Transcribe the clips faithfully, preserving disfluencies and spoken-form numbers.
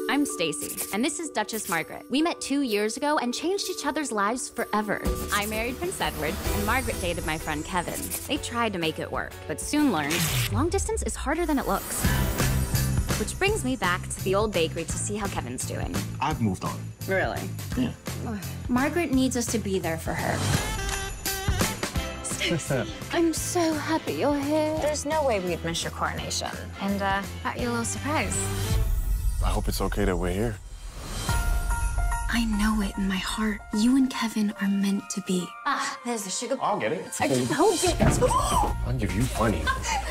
I'm Stacy, and this is Duchess Margaret. We met two years ago and changed each other's lives forever. I married Prince Edward, and Margaret dated my friend Kevin. They tried to make it work, but soon learned long distance is harder than it looks. Which brings me back to the old bakery to see how Kevin's doing. I've moved on. Really? Yeah. Margaret needs us to be there for her. Stacey, I'm so happy you're here. There's no way we'd miss your coronation. And, uh, Got you a little surprise. I hope it's okay that we're here. I know it in my heart. You and Kevin are meant to be. ah, there's the sugar. I'll get it. I told you. I'll give you plenty.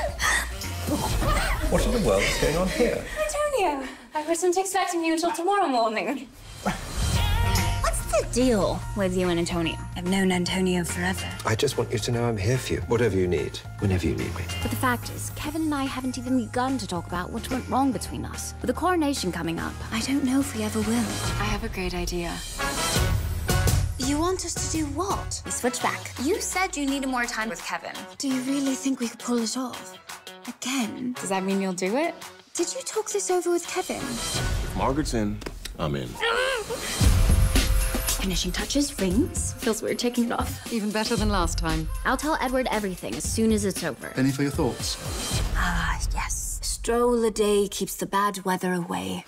What in the world is going on here? Antonio, I wasn't expecting you until tomorrow morning. What's the deal with you and Antonio? I've known Antonio forever. I just want you to know I'm here for you, whatever you need, whenever you need me. But the fact is, Kevin and I haven't even begun to talk about what went wrong between us. With the coronation coming up, I don't know if we ever will. I have a great idea. You want us to do what? We switch back. You said you needed more time with Kevin. Do you really think we could pull it off? Again? Does that mean you'll do it? Did you talk this over with Kevin? If Margaret's in, I'm in. Finishing touches, rings. Feels weird taking it off. Even better than last time. I'll tell Edward everything as soon as it's over. Any for your thoughts? Ah, yes. Stroll a day keeps the bad weather away.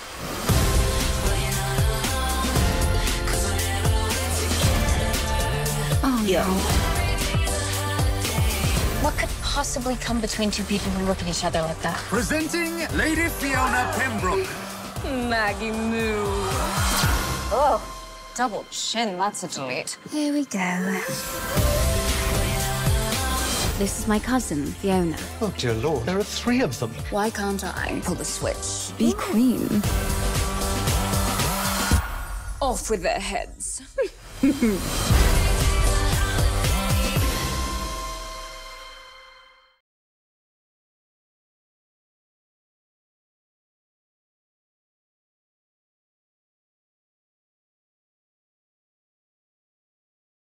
Oh, Yo. no. What could possibly come between two people who look at each other like that? Presenting Lady Fiona Pembroke. Maggie Moo. Oh, double chin, that's a delete. Here we go. This is my cousin, Fiona. Oh, dear Lord, there are three of them. Why can't I pull the switch? Be queen. Off with their heads.